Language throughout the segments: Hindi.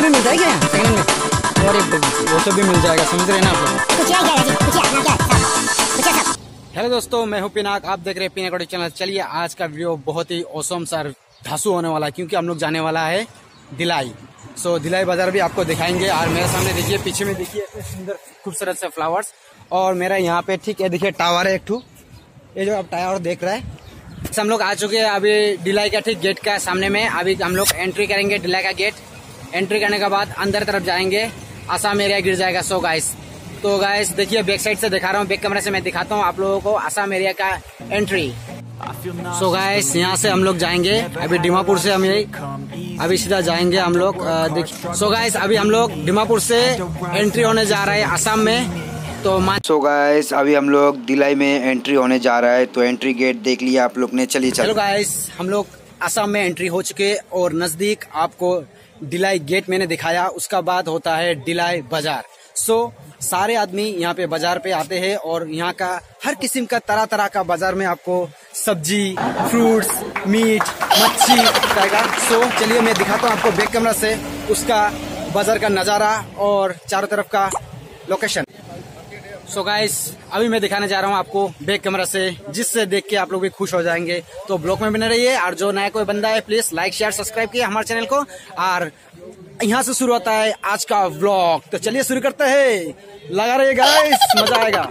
में मिलता है क्या? सेकंड में और वो सब भी मिल जाएगा, समझ रहे हैं ना आप लोग। हेलो दोस्तों, मैं हूं पिनाक, आप देख रहे हैं पिनाक ऑडियो चैनल। चलिए आज का वीडियो बहुत ही औसम सर धांसू होने वाला है, क्योंकि हम लोग जाने वाला है दिलाई। दिलाई बाजार भी आपको दिखाएंगे। और मेरे सामने देखिए, पीछे में देखिए सुंदर खूबसूरत से फ्लावर्स। और मेरा यहाँ पे ठीक है, देखिए टावर है एक ठू, ये जो आप टावर देख रहे हैं। हम लोग आ चुके हैं अभी दिलाई का ठीक गेट का सामने में। अभी हम लोग एंट्री करेंगे दिलाई का गेट। एंट्री करने के बाद अंदर तरफ जाएंगे, आसाम एरिया गिर जाएगा। तो गाइस देखिए, बैक साइड से दिखा रहा हूँ, बैक कैमरा से मैं दिखाता हूँ आप लोगों को आसाम एरिया का एंट्री। गाइस यहाँ से हम लोग जाएंगे, अभी दीमापुर से हम यही अभी सीधा जाएंगे हम लोग। देखिए गाइस, अभी हम लोग दीमापुर से एंट्री होने जा रहे हैं आसाम में। तो गाइस अभी हम लोग दिलाई में एंट्री होने जा रहा है, तो एंट्री गेट देख लिया आप लोग ने। चलिए चलो गाइस, हम लोग आसाम में एंट्री हो चुके और नजदीक आपको दिलाई गेट मैंने दिखाया। उसका बाद होता है दिलाई बाजार। सारे आदमी यहाँ पे बाजार पे आते हैं और यहाँ का हर किस्म का तरह तरह का बाजार में आपको सब्जी, फ्रूट्स, मीट, मच्छी पाएगा। चलिए मैं दिखाता हूँ आपको बैक कैमरा से उसका बाजार का नजारा और चारों तरफ का लोकेशन। गाइस अभी मैं दिखाने जा रहा हूँ आपको बैक कैमरा से, जिससे देख के आप लोग भी खुश हो जाएंगे। तो ब्लॉग में बने रहिए। और जो नया कोई बंदा है प्लीज लाइक शेयर सब्सक्राइब किए हमारे चैनल को। और यहाँ से शुरू होता है आज का व्लॉग। तो चलिए शुरू करते हैं, लगा रहिए गाइस, मजा आएगा।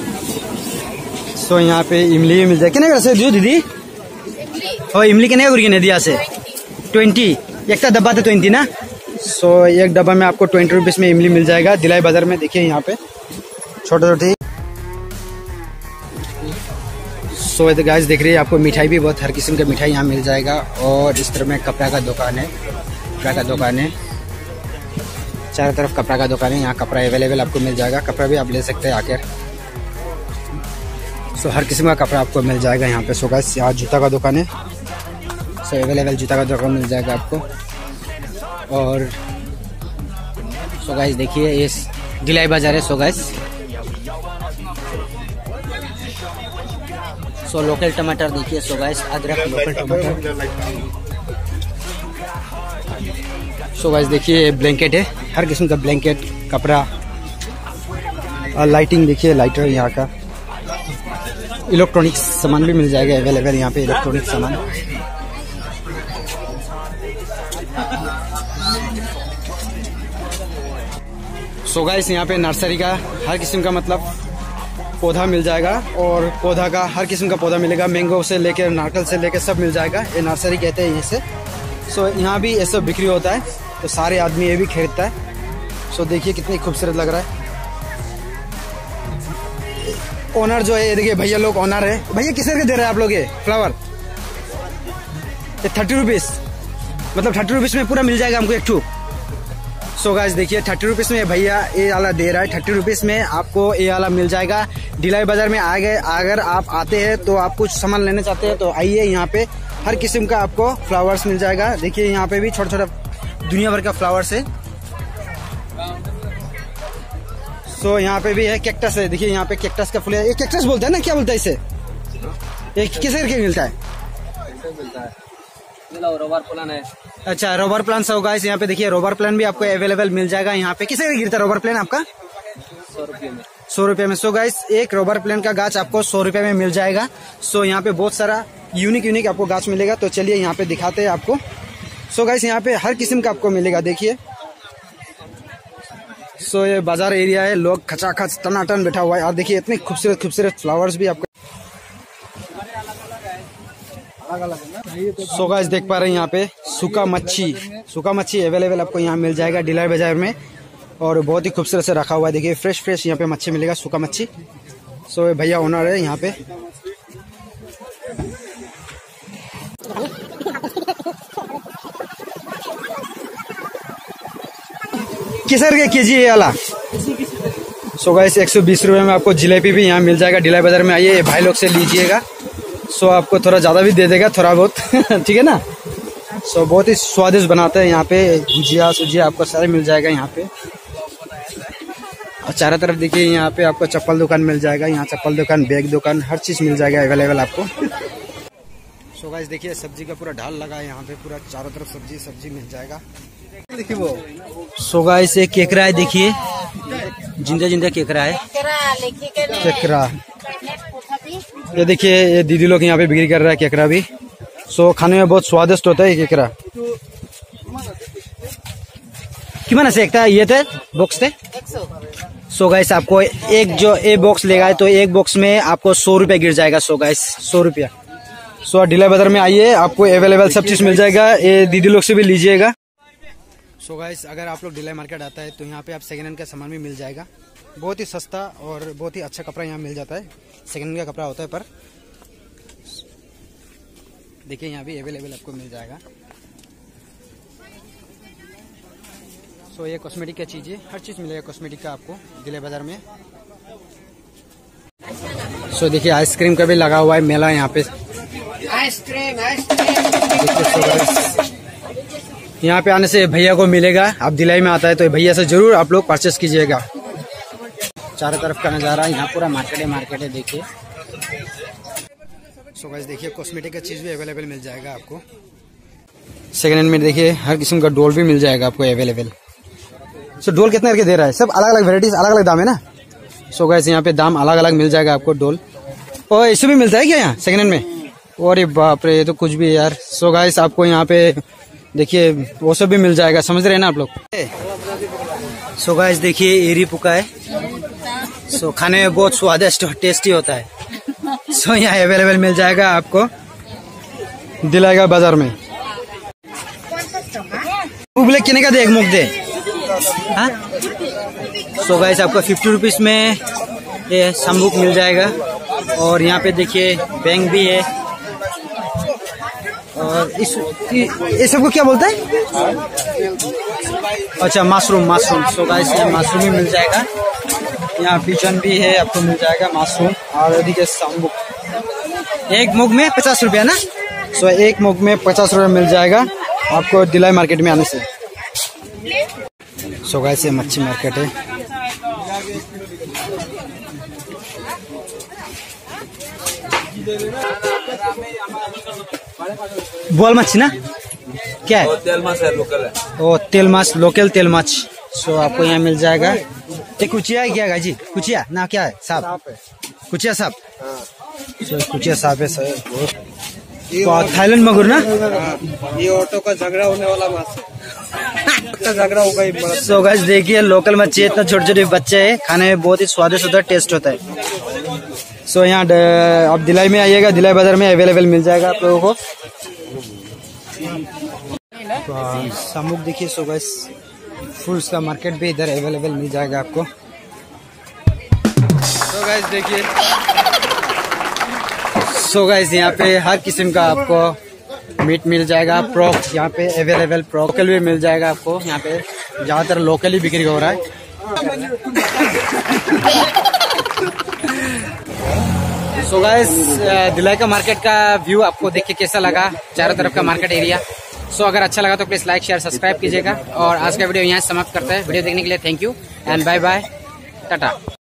यहाँ पे इमली मिल जाए कितने से दियो दीदी? और इमली कितने गुरी दिया से 20 एक डब्बा तो 20 ना। एक डब्बा में आपको 20 रुपीज में इमली मिल जाएगा दिलाई बाजार में। देखिए यहाँ पे छोटी छोटी। गाइस देख रही है, आपको मिठाई भी बहुत हर किस्म का मिठाई यहाँ मिल जाएगा। और इस तरह में कपड़ा का दुकान है, कपड़ा का दुकान है, चारों तरफ कपड़ा का दुकान है। यहाँ कपड़ा अवेलेबल आपको मिल जाएगा, कपड़ा भी आप ले सकते हैं आकर। हर किस्म का कपड़ा आपको मिल जाएगा यहाँ पे। गाइस यहाँ जूता का दुकान है, अवेलेबल जूता का दुकान मिल जाएगा आपको। और गाइस देखिए ये दिलाई बाजार है। गाइस लोकल टमाटर देखिए। गाइस अदरक, लोकल टमाटर। गाइस देखिए ब्लैंकेट है, हर किस्म का ब्लैंकेट, कपड़ा और लाइटिंग देखिए, लाइटर यहाँ का। इलेक्ट्रॉनिक्स सामान भी मिल जाएगा अवेलेबल यहाँ पे, इलेक्ट्रॉनिक सामान। गाइस यहाँ पे नर्सरी का हर किस्म का मतलब पौधा मिल जाएगा। और पौधा का हर किस्म का पौधा मिलेगा, मैंगो से लेकर नारियल से लेकर सब मिल जाएगा। ये नर्सरी कहते हैं इसे। यहाँ भी ये सब बिक्री होता है, तो सारे आदमी ये भी खरीदता है। देखिए कितनी खूबसूरत लग रहा है। ओनर जो है, देखिए भैया लोग ओनर है। भैया किस तरह के दे रहे हैं आप लोग ये फ्लावर? ये 30 रुपीज, मतलब 30 रुपीज में पूरा मिल जाएगा हमको एक ठू। गाइस देखिए 30 रुपीज में भैया ये वाला दे रहा है। 30 रुपीज में आपको ये वाला मिल जाएगा। दिलाई बाजार में अगर आप आते हैं तो आप कुछ सामान लेने चाहते हैं तो आइए, यहाँ पे हर किस्म का आपको फ्लावर्स मिल जाएगा। देखिए यहाँ पे भी छोटा छोटा दुनिया भर का फ्लावर्स है। यहाँ पे भी है कैक्टस है, देखिए यहाँ पे कैक्टस का फूल है। ये कैक्टस बोलते हैं ना, क्या बोलता है इसे? ये किस करके मिलता है? रबर प्लान है। अच्छा, रबर प्लान। गाइस यहाँ पे देखिए रबर प्लान भी आपको अवेलेबल मिल जाएगा यहाँ पे। किस तरह गिरता है रबर प्लान आपका? 100 रुपये में। 100 रुपये में। गाइस एक रबर प्लान का गाछ आपको 100 रुपये में मिल जाएगा। यहाँ पे बहुत सारा यूनिक आपको गाछ मिलेगा। तो चलिए यहाँ पे दिखाते हैं आपको। गाइस यहाँ पे हर किस्म का आपको मिलेगा, देखिए। ये बाजार एरिया है, लोग खचाखच टनाटन बैठा हुआ है। और देखिए इतने खूबसूरत खूबसूरत फ्लावर्स भी आपको। गाइस देख पा रहे हैं यहाँ पे सूखा मच्छी अवेलेबल आपको यहाँ मिल जाएगा दिलाई बाजार में। और बहुत ही खूबसूरत से रखा हुआ है, देखिए फ्रेश यहाँ पे मच्छी मिलेगा, सूखा मच्छी। भैया ओनर है यहाँ पे। किस के केजी है वाला? गाइस 120 रुपये में आपको जिलेबी भी यहाँ मिल जाएगा दिलाई बाजार में। आइए भाई लोग से लीजिएगा। आपको थोड़ा ज्यादा भी दे देगा, थोड़ा बहुत ठीक है ना। बहुत ही स्वादिष्ट बनाते हैं यहाँ पे। भुजिया सुजिया आपको सारे मिल जाएगा यहाँ पे। और चारों तरफ देखिए यहाँ पे आपको चप्पल दुकान मिल जाएगा। यहाँ चप्पल दुकान, बैग दुकान, हर चीज मिल जाएगा अवेलेबल आपको। गाइस देखिए सब्जी का पूरा ढाल लगा है यहाँ पे, पूरा चारों तरफ सब्जी मिल जाएगा। सो गाइस ये केकरा है, देखिए जिंदा जिंदा केकरा है, केकरा। ये देखिए ये दीदी लोग यहाँ पे बिक्री कर रहा है केकरा भी। सो खाने में बहुत स्वादिष्ट होता है ये केकरा। कितना से एकता ये थे बॉक्स थे? सो गाइस आपको एक जो एक बॉक्स लेगा तो एक बॉक्स में आपको 100 रुपया गिर जाएगा। सो गाइस 100 रुपया। सो ढिलाई बाजार में आइए, आपको अवेलेबल सब चीज मिल जाएगा। ये दीदी लोग से भी लीजिएगा। सो गाइस अगर आप लोग ढिलाई मार्केट आता है तो यहाँ पे आप सेकंड हैंड का सामान भी मिल जाएगा। बहुत ही सस्ता और बहुत ही अच्छा कपड़ा यहाँ मिल जाता है। सेकंड हैंड का कपड़ा होता है पर देखिए यहाँ भी अवेलेबल आपको मिल जाएगा। सो ये कॉस्मेटिक का चीज़ है, हर चीज़ मिलेगा कॉस्मेटिक का आपको ढिलाई बाजार में। सो देखिए आइसक्रीम का भी लगा हुआ है मेला यहाँ पे। आइसक्रीम यहाँ पे आने से भैया को मिलेगा। आप ढिलाई में आता है तो भैया से जरूर आप लोग परचेस कीजिएगा। चारों तरफ का नज़ारा यहाँ पूरा मार्केट है देखिए। सो गाइस देखिए कॉस्मेटिक का चीज़ भी अवेलेबल मिल जाएगा आपको। सेकेंड हैंड में देखिए हर किस्म का डोल भी मिल जाएगा आपको अवेलेबल। सो डोल कितना करके दे रहा है? सब अलग अलग वेराइटीज, अलग अलग दाम है ना। सो गाइस यहाँ पे दाम अलग अलग मिल जाएगा आपको डोल। और ऐसे भी मिलता है क्या यहाँ सेकेंड हैंड में? अरे बाप रे ये तो कुछ भी है यार। सो गाइस आपको यहाँ पे देखिए वो सब भी मिल जाएगा, समझ रहे हैं ना आप लोग। सो गाइस देखिए एरी पुका है। सो खाने में बहुत स्वादिष्ट और टेस्टी होता है। सो यहाँ अवेलेबल मिल जाएगा आपको दिलाएगा बाजार में। बोले कितने का दे एक मुख दे? हाँ सो गाइस आपको 50 रुपीज में ये सम्बुक मिल जाएगा। और यहाँ पे देखिए बैंक भी है। और इस सबको क्या बोलते हैं? अच्छा मशरूम। सो गाइस यहाँ मशरूम भी मिल जाएगा। यहाँ पिजन भी है आपको मिल जाएगा मशरूम। और देखिए सम्बुक एक मुख में 50 रुपया ना। सो एक मुख में 50 रुपया मिल जाएगा आपको दिलाई मार्केट में आने से। सो गाइस ये मच्छी मार्केट है। बोल मच्छी ना क्या है? तेल माछ है, लोकल है। ओ तेल माछ, लोकल तेल माछ। सो आपको यहाँ मिल जाएगा। ये कुचिया है क्या गाजी? कुचिया ना क्या है? सांप है। कुचिया सांप। सो कुचिया सांप है सर। थाईलैंड मगुर ना। ये ऑटो का झगड़ा होने वाला माछ झगड़ा होगा। सो गाइस देखिए लोकल मच्छी, इतना छोटे छोटे बच्चे हैं, खाने में बहुत ही स्वादिष्ट होता है, टेस्ट होता है। सो यहाँ आप दिलाई में आइएगा, दिलाई बाजार में अवेलेबल मिल जाएगा आप लोगों को। तो सम्मुख देखिए। सो गाइस फ्रूट्स का मार्केट भी इधर अवेलेबल मिल जाएगा आपको। सो गाइस देखिए। सो गाइस यहाँ पे हर किस्म का आपको मीट मिल जाएगा। प्रोक यहाँ पे अवेलेबल, लोकल भी मिल जाएगा आपको। यहाँ पे ज्यादातर लोकल ही बिक्री हो रहा है। सो गाइस दिलाई का मार्केट का व्यू आपको देख के कैसा लगा? चारों तरफ का मार्केट एरिया। सो अगर अच्छा लगा तो प्लीज लाइक शेयर सब्सक्राइब कीजिएगा। और आज का वीडियो यहाँ समाप्त करते हैं। वीडियो देखने के लिए thank you and bye bye, Tata.